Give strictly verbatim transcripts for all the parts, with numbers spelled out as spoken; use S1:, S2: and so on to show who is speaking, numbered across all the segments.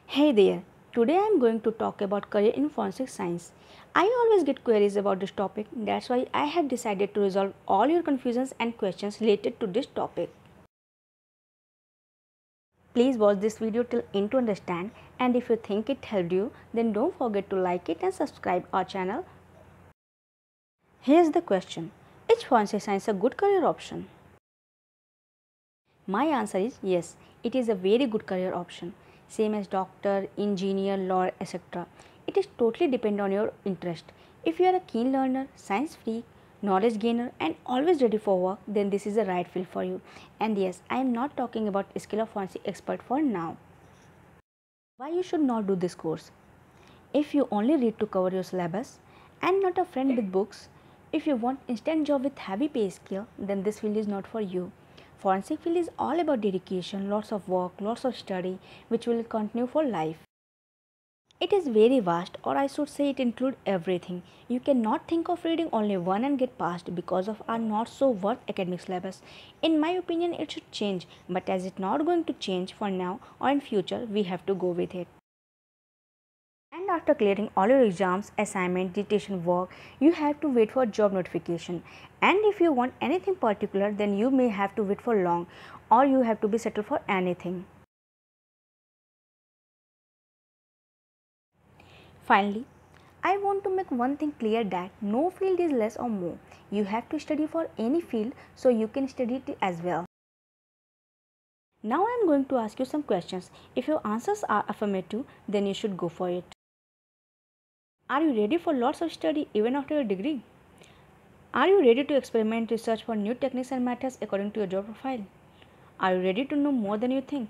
S1: Hey there, today I am going to talk about career in forensic science. I always get queries about this topic, that's why I have decided to resolve all your confusions and questions related to this topic. Please watch this video till end to understand, and if you think it helped you, then don't forget to like it and subscribe our channel. Here's the question: is forensic science a good career option? My answer is yes, it is a very good career option, same as doctor, engineer, lawyer, et cetera. It is totally depend on your interest. If you are a keen learner, science freak, knowledge gainer and always ready for work, then this is the right field for you. And yes, I am not talking about skill of forensic expert for now. Why you should not do this course? If you only read to cover your syllabus and not a friend with books, if you want instant job with heavy pay scale, then this field is not for you. Forensic field is all about dedication, lots of work, lots of study, which will continue for life. It is very vast, or I should say it includes everything. You cannot think of reading only one and get passed because of our not so worth academic syllabus. In my opinion, it should change, but as it's not going to change for now or in future, we have to go with it. And after clearing all your exams, assignment, dissertation work, you have to wait for job notification. And if you want anything particular, then you may have to wait for long, or you have to be settled for anything. Finally, I want to make one thing clear, that no field is less or more. You have to study for any field, so you can study it as well. Now I am going to ask you some questions. If your answers are affirmative, then you should go for it. Are you ready for lots of study even after your degree? Are you ready to experiment, research for new techniques and methods according to your job profile? Are you ready to know more than you think?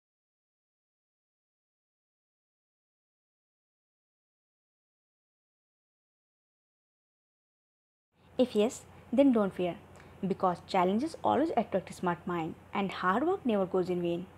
S1: If yes, then don't fear, because challenges always attract a smart mind and hard work never goes in vain.